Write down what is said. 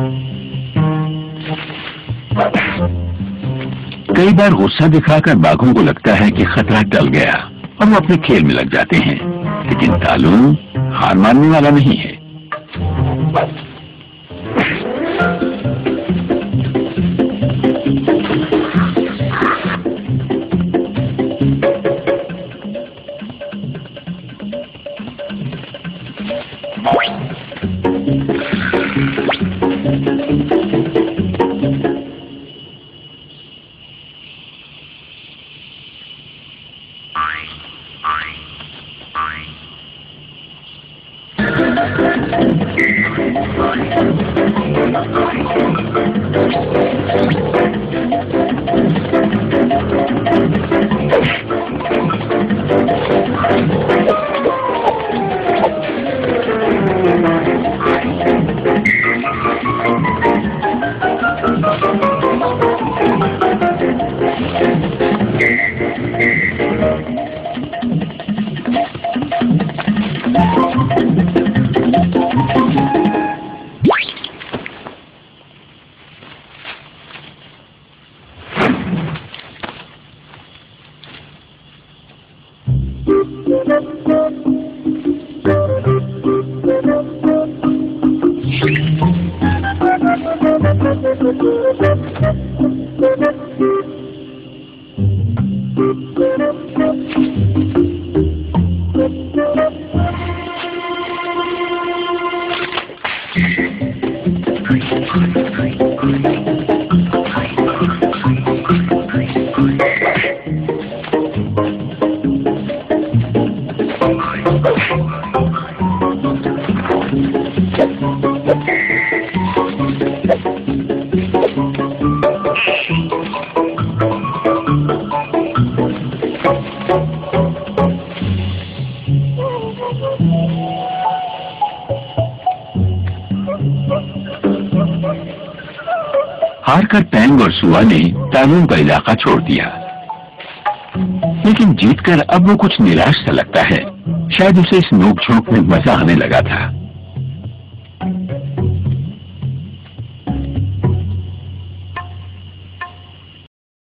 कई बार गुस्सा दिखाकर बाघों को लगता है कि खतरा टल गया और वो अपने खेल में लग जाते हैं, लेकिन तालू हार मानने वाला नहीं है। हारकर टैंग और सुआ ने तालू का इलाका छोड़ दिया, लेकिन जीतकर अब वो कुछ निराश सा लगता है। शायद उसे इस नोक झोंक में मजा आने लगा था।